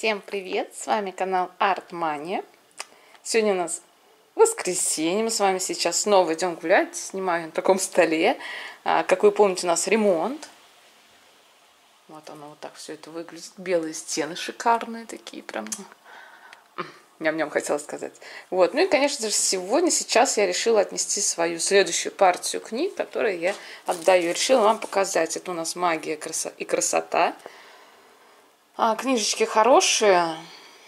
Всем привет! С вами канал Art-Mania. Сегодня у нас воскресенье. Мы с вами сейчас снова идем гулять. Снимаю на таком столе. Как вы помните, у нас ремонт. Вот оно вот так все это выглядит. Белые стены шикарные такие прям. Ням-ням хотела сказать. Вот. Ну и, конечно же, сейчас я решила отнести свою следующую партию книг, которые я отдаю. Решила вам показать. Это у нас «Магия и красота». Книжечки хорошие.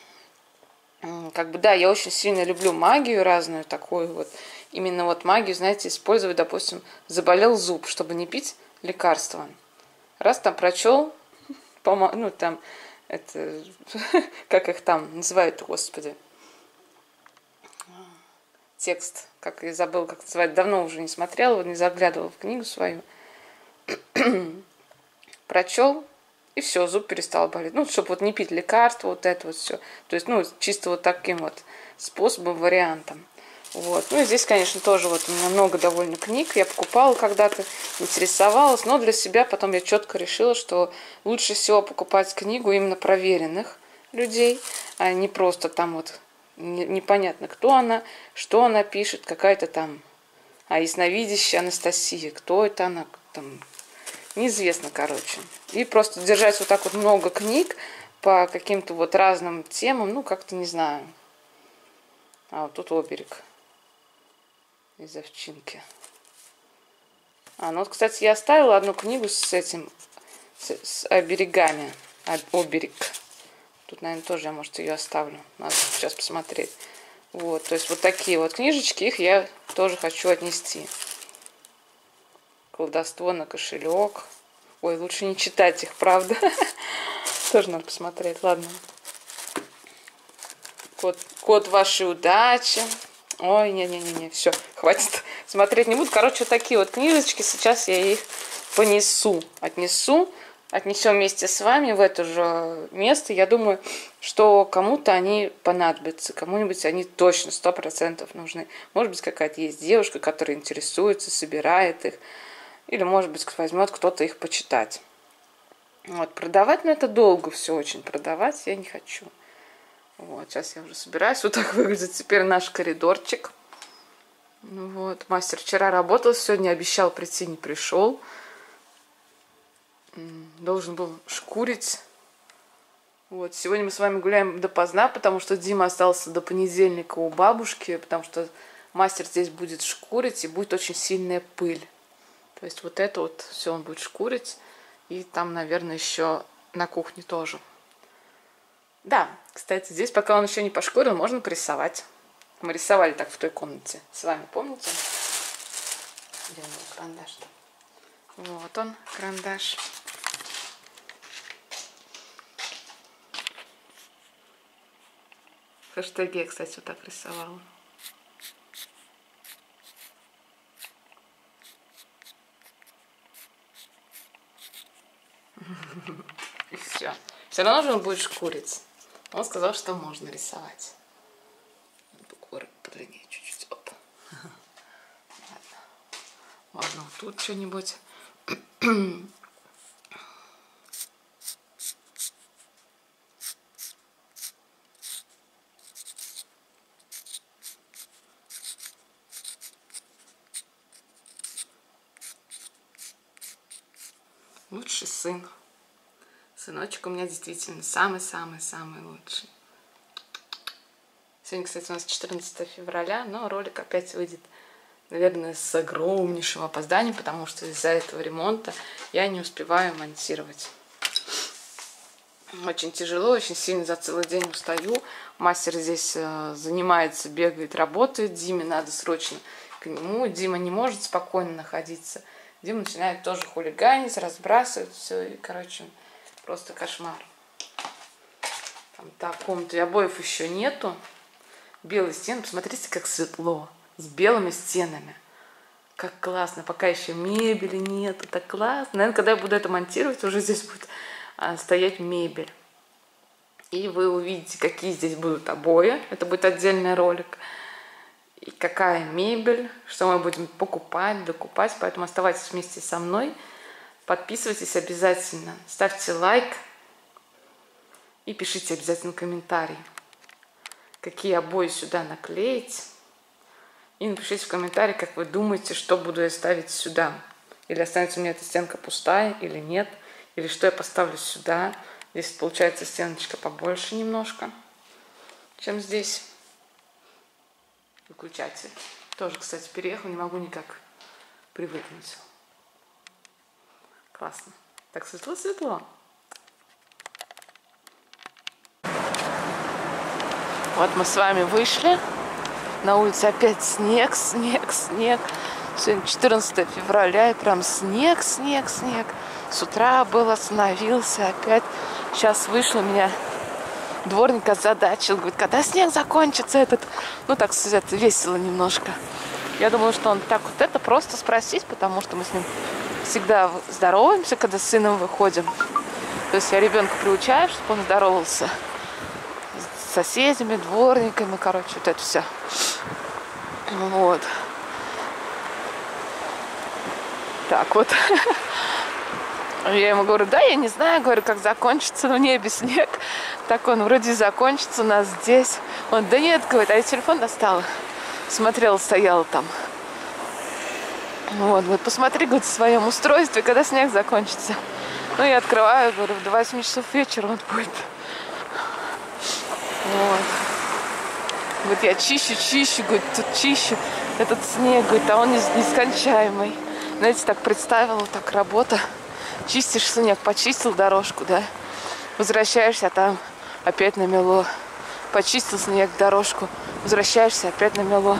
Да, я очень сильно люблю магию разную такую вот. Именно вот магию, знаете, использовать, допустим, заболел зуб, чтобы не пить лекарства. Раз там прочел, ну там, это, как их там называют, господи, текст, как я забыла, как называют, давно уже не смотрела, вот не заглядывала в книгу свою. Прочел, и все, зуб перестал болеть. Ну, чтобы вот не пить лекарства, вот это вот все. То есть, ну, чисто вот таким вот способом, вариантом. Вот. Ну, и здесь, конечно, тоже вот у меня много довольно книг. Я покупала когда-то, интересовалась, но для себя потом я четко решила, что лучше всего покупать книгу именно проверенных людей, а не просто там вот непонятно, кто она, что она пишет, какая-то там ясновидящая Анастасия, кто это она, там, неизвестно, короче. И просто держать вот так вот много книг по каким-то вот разным темам, ну, как-то не знаю. Вот тут оберег из овчинки. Ну вот, кстати, я оставила одну книгу с этим, с оберегами. Оберег. Тут, наверное, тоже я, может, ее оставлю. Надо сейчас посмотреть. Вот, то есть вот такие вот книжечки, их я тоже хочу отнести. Колдовство на кошелек. Ой, лучше не читать их, правда. Тоже надо посмотреть. Ладно. Код вашей удачи. Ой, не-не-не, все, хватит. Смотреть не буду. Короче, вот такие вот книжечки. Сейчас я их понесу. Отнесем вместе с вами в это же место. Я думаю, что кому-то они понадобятся. Кому-нибудь они точно 100% нужны. Может быть, какая-то есть девушка, которая интересуется, собирает их. Или, может быть, возьмет кто-то их почитать. Вот, продавать, но это долго все очень. Продавать я не хочу. Вот, сейчас я уже собираюсь. Вот так выглядит теперь наш коридорчик. Вот, мастер вчера работал, сегодня обещал прийти, не пришел. Должен был шкурить. Вот, сегодня мы с вами гуляем допоздна, потому что Дима остался до понедельника у бабушки, потому что мастер здесь будет шкурить, и будет очень сильная пыль. То есть вот это вот все он будет шкурить. И там, наверное, еще на кухне тоже. Да, кстати, здесь, пока он еще не пошкурил, можно порисовать. Мы рисовали так в той комнате. С вами, помните? Где он был, карандаш-то? Вот он, карандаш. Хэштеги я, кстати, вот так рисовала. И все. Все равно же он будет шкурить. Он сказал, что можно рисовать. Буквы подлиннее чуть-чуть. Оп. Ладно. Можно вот тут что-нибудь. Лучший сын. Сыночек у меня действительно самый-самый-самый лучший. Сегодня, кстати, у нас 14 февраля, но ролик опять выйдет, наверное, с огромнейшим опозданием, потому что из-за этого ремонта я не успеваю монтировать. Очень тяжело, очень сильно за целый день устаю. Мастер здесь занимается, бегает, работает. Диме надо срочно к нему. Дима не может спокойно находиться. Дима начинает тоже хулиганить, разбрасывать все. И, короче, просто кошмар. Там так, комнаты обоев еще нету. Белые стены, посмотрите, как светло. С белыми стенами. Как классно, пока еще мебели нету. Так классно. Наверное, когда я буду это монтировать, уже здесь будет стоять мебель. И вы увидите, какие здесь будут обои. Это будет отдельный ролик. И какая мебель, что мы будем покупать, докупать. Поэтому оставайтесь вместе со мной. Подписывайтесь обязательно. Ставьте лайк. И пишите обязательно комментарий, какие обои сюда наклеить. И напишите в комментарии, как вы думаете, что буду я ставить сюда. Или останется у меня эта стенка пустая, или нет. Или что я поставлю сюда. Здесь получается стеночка побольше немножко, чем здесь. Выключатель. Тоже, кстати, переехал, не могу никак привыкнуть. Классно. Так светло-светло. Вот мы с вами вышли. На улице опять снег, снег, снег. Сегодня 14 февраля, и прям снег, снег, снег. С утра был, остановился опять. Сейчас вышел, меня дворник озадачил. Говорит, когда снег закончится этот? Ну, так сказать, весело немножко. Я думала, что он так вот это просто спросить, потому что мы с ним всегда здороваемся, когда с сыном выходим. То есть я ребенка приучаю, чтобы он здоровался с соседями, дворниками, короче, вот это все. Вот. Так вот. Я ему говорю, да, я не знаю, говорю, как закончится в небе снег. Так он вроде закончится у нас здесь. Он, да нет, говорит, а я телефон достала. Смотрела, стояла там. Вот, говорит, посмотри, говорит, в своем устройстве, когда снег закончится. Ну, я открываю, говорю, до 8 часов вечера он будет. Вот. Говорит, я чищу, говорит, тут чищу этот снег, говорит, а он нескончаемый. Знаете, так представила, так работа. Чистишь снег, почистил дорожку, да, возвращаешься, а там опять намело. Почистил снег, дорожку, возвращаешься, опять намело.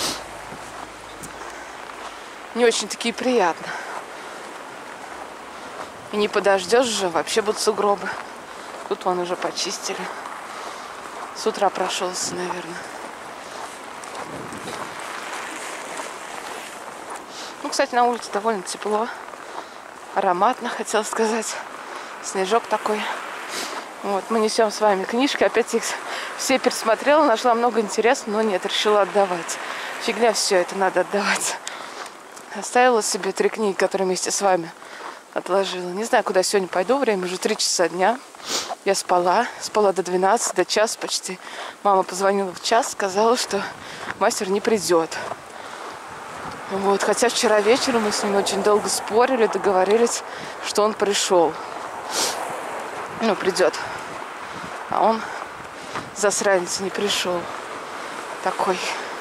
Не очень-таки приятно. И не подождешь же, вообще будут сугробы. Тут вон уже почистили. С утра прошелся, наверное. Ну, кстати, на улице довольно тепло. Ароматно, хотела сказать. Снежок такой. Вот, мы несем с вами книжки. Опять их все пересмотрела, нашла много интересного, но нет, решила отдавать. Фигня все это, надо отдавать. Оставила себе 3 книги, которые вместе с вами отложила. Не знаю, куда сегодня пойду. Время уже 3 часа дня. Я спала до 12, до часа почти. Мама позвонила в час, сказала, что мастер не придет. Вот. Хотя вчера вечером мы с ним очень долго спорили, договорились, что он пришел. Ну, придет. А он, засранец, не пришел. Такой.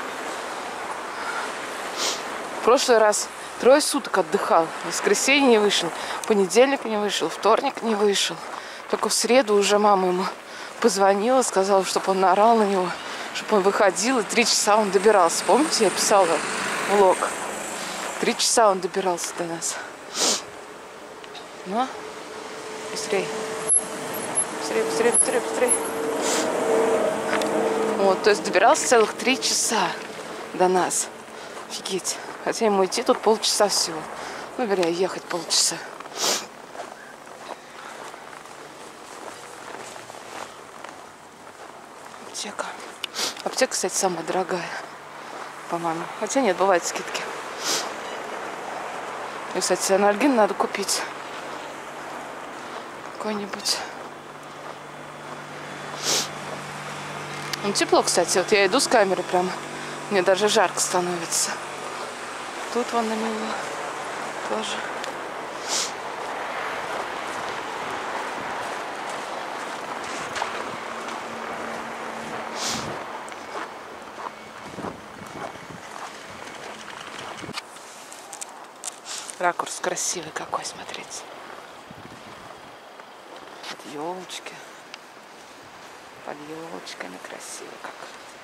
В прошлый раз 3 суток отдыхал. В воскресенье не вышел, в понедельник не вышел, вторник не вышел. Только в среду уже мама ему позвонила, сказала, чтобы он наорал на него, чтобы он выходил, и 3 часа он добирался. Помните, я писала влог? 3 часа он добирался до нас. Ну, быстрее. Быстрее. Вот, то есть добирался целых 3 часа до нас. Офигеть. Хотя ему идти тут полчаса всего. Ну, вернее, ехать полчаса. Аптека. Аптека, кстати, самая дорогая, по-моему. Хотя нет, бывают скидки. И, кстати, анальгин надо купить. Какой-нибудь. Ну, тепло, кстати. Вот я иду с камеры прямо. Мне даже жарко становится. Тут вон намело. Тоже. Ракурс красивый какой, смотрите. Елочки. Под елочками красиво как.